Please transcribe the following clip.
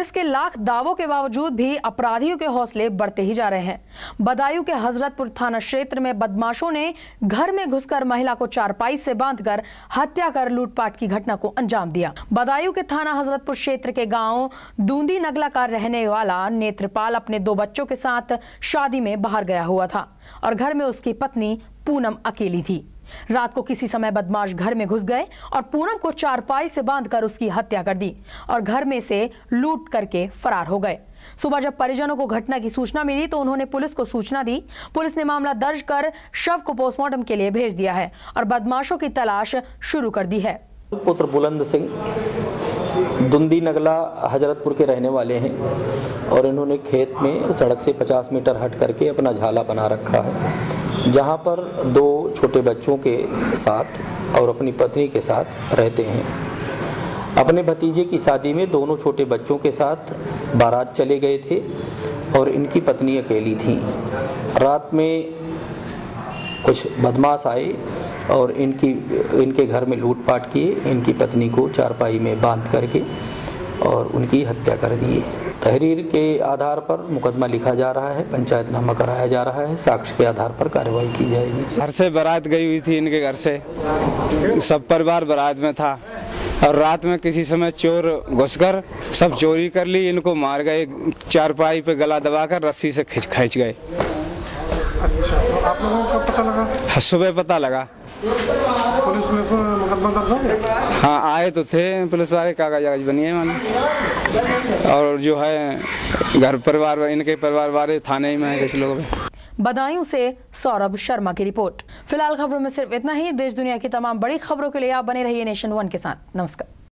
Police के लाख दावों के बावजूद भी अपराधियों के हौसले बढ़ते ही जा रहे हैं। बदायूं के हजरतपुर थाना क्षेत्र में बदमाशों ने घर में घुसकर महिला को चारपाई से बांधकर हत्या कर लूटपाट की घटना को अंजाम दिया। बदायूं के थाना हजरतपुर क्षेत्र के गांव दूंदी नगला का रहने वाला नेत्रपाल अपने 2 बच्चों के साथ शादी में बाहर गया हुआ था और घर में उसकी पत्नी पूनम अकेली थी। रात को किसी समय बदमाश घर में घुस गए और पूनम को चारपाई से बांधकर उसकी हत्या कर दी और घर में से लूट करके फरार हो गए। सुबह जब परिजनों को घटना की सूचना मिली तो उन्होंने पुलिस को सूचना दी। पुलिस ने मामला दर्ज कर शव को पोस्टमार्टम के लिए भेज दिया है और बदमाशों की तलाश शुरू कर दी है। पुत्र बुलंद सिंह दूंदी नगला हजरतपुर के रहने वाले हैं और इन्होंने खेत में सड़क से 50 मीटर हट करके अपना झाला बना रखा है, जहां पर 2 छोटे बच्चों के साथ और अपनी पत्नी के साथ रहते हैं। अपने भतीजे की शादी में दोनों छोटे बच्चों के साथ बारात चले गए थे और इनकी पत्नी अकेली थी। रात में कुछ बदमाश आए और इनके घर में लूटपाट किए, इनकी पत्नी को चारपाई में बांध करके और उनकी हत्या कर दी। तहरीर के आधार पर मुकदमा लिखा जा रहा है, पंचायतनामा कराया जा रहा है, साक्ष्य के आधार पर कार्रवाई की जाएगी। घर से बारात गई हुई थी, इनके घर से सब परिवार बारात में था और रात में किसी समय चोर घुसकर सब चोरी कर ली, इनको मार गए, चारपाई पे गला दबाकर रस्सी से खींच गए। अच्छा, तो आप लोगों को कब पता लगा? सुबह पता लगा। पुलिस में मुकदमा दर्ज हो गया? हाँ, आए तो थे पुलिस वाले, कागज बनिए माने, और जो है घर परिवार इनके परिवार वाले थाने में है कुछ लोग। बदायूं से सौरभ शर्मा की रिपोर्ट। फिलहाल खबरों में सिर्फ इतना ही। देश दुनिया की तमाम बड़ी खबरों के लिए आप बने रहिए नेशन 1 के साथ। नमस्कार।